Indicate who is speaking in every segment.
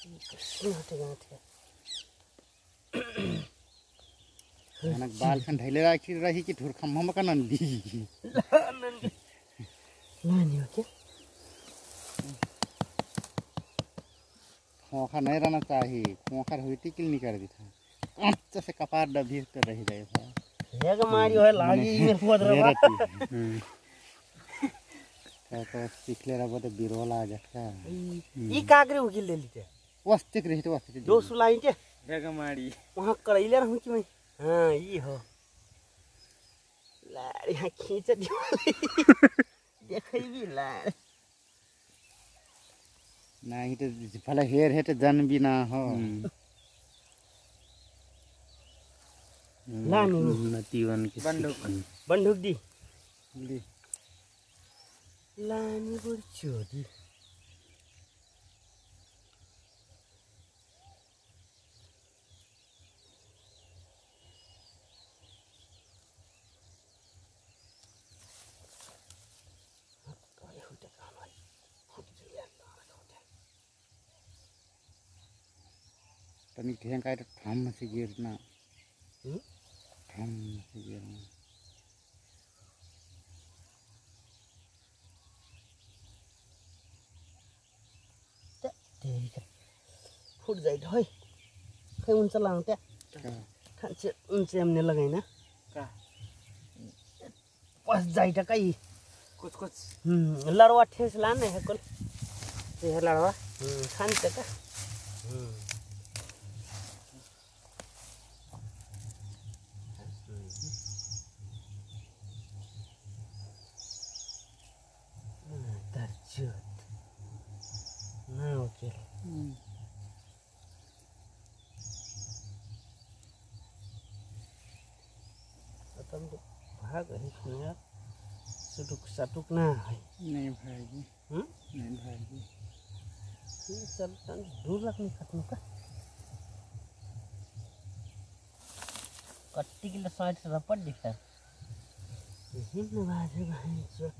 Speaker 1: anak bal kan ढाइले रही कि ठुर खम्मा का नंदी
Speaker 2: लानी हो क्या
Speaker 1: खोखा नहीं रहना चाहिए खोखा हुई टिकल नहीं कर दी था अच्छा से कपार डबी कर रही रहे था
Speaker 2: ये का मारी है लागी मेरे को अदरा
Speaker 1: तो पिछले रहा तो बिरोला आ जाता
Speaker 2: ये कागरे उगिल ले लीते
Speaker 1: वस्तिक रही तो वस्तिक
Speaker 2: दो सुलाई के
Speaker 1: ये का मारी
Speaker 2: वहाँ कड़ैले रहूँ कि मैं हाँ ये हो लारी हाँ खींच दियो देखेगी लार
Speaker 1: नहीं तो भला हेर है तो जन भी ना हो
Speaker 2: लानी
Speaker 1: नतीवन की
Speaker 2: बंदूक दी लानी बुर चोदी
Speaker 1: तनी ठें का ठम से गिरना ठम से गिरना
Speaker 2: फुट जाए ढोई खै उनसे लाऊं क्या खांचे उनसे हमने लगाई ना का बस जाए टा कहीं कुछ लड़वा ठेस लाने है कल ये लड़वा खांचे का ओके तुम तो भाग रही थी यार सटुक ना है
Speaker 1: नहीं भाई नहीं भाई
Speaker 2: ये चल दूर रखने खत्म का कट्टी के लिए साइड से रपट दिखता है हिंद बाजे भाई चोट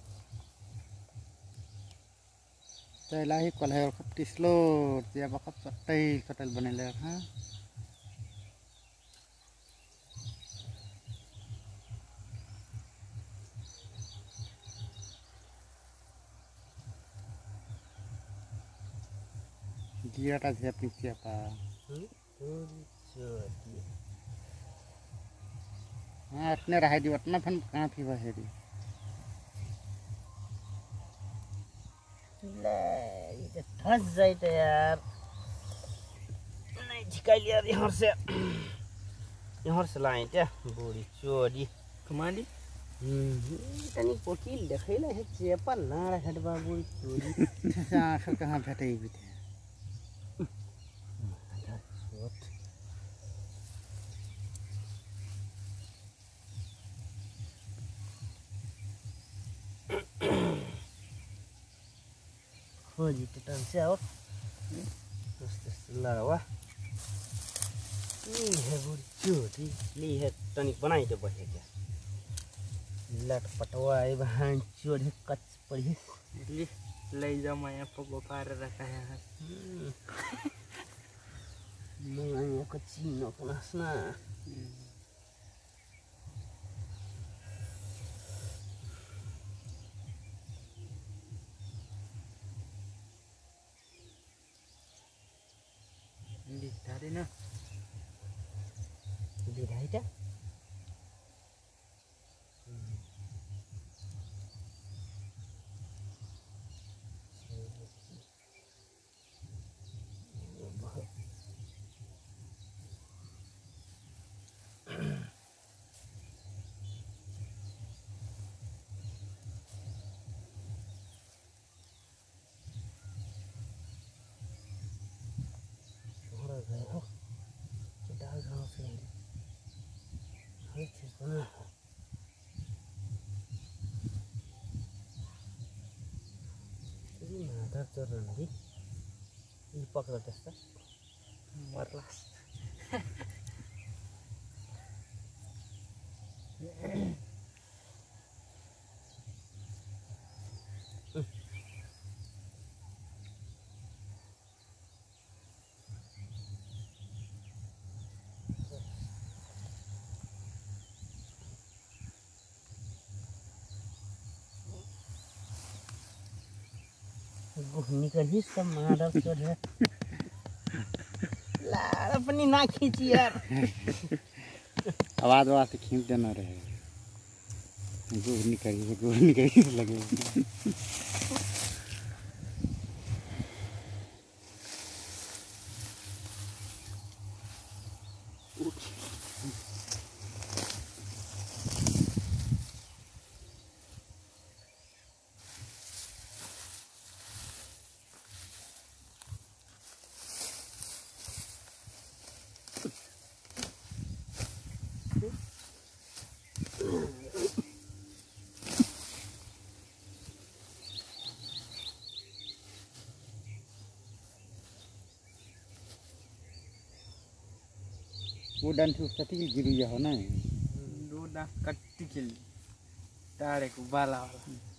Speaker 1: लाही कलह खप टिस्लो तिया बखप चटल बनेले हां गिराटा से अपनी सियापा हां अपने रहा दी उतना फन कहां थी बहेरी
Speaker 2: ये फंस जाए तो यार नहीं झिकाई लिया यहाँ से लाए क्या बूढ़ी चोरी कमांडी तनी कोकिल देखैला है चेपल लाड़ हटबा बूढ़ी चोरी
Speaker 1: आखिर कहाँ भेटे भी थे
Speaker 2: हो जी टन से और लड़वा ये है बुरी चोटी ली है तनिक बनाई दे बढ़िया क्या लट पटवा है बहन चोर है कच पड़ी
Speaker 3: ले जाओ माया पको पार रखा है
Speaker 2: मैं को चीनो को नसना
Speaker 3: दिखता ना
Speaker 2: दिखाई क्या चोरी ये पकड़ तेस्ता
Speaker 3: मरलास
Speaker 2: गुहनी करनी सब मारा चोर है लाड़ अपनी ना खींची यार
Speaker 1: आवाज से खींच देना रहे गुहनी करिए लगे वो डंठी उसका ठीक गिरी हो ना
Speaker 3: दूध कट्टी के लिए तारे को बाला वाला